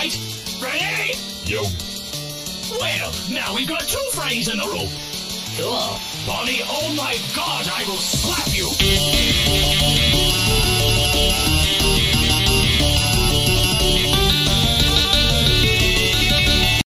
right. Ready? Yo. Well, now we've got two Freddies in the room. Cool. Bonnie, oh my God, I will slap you.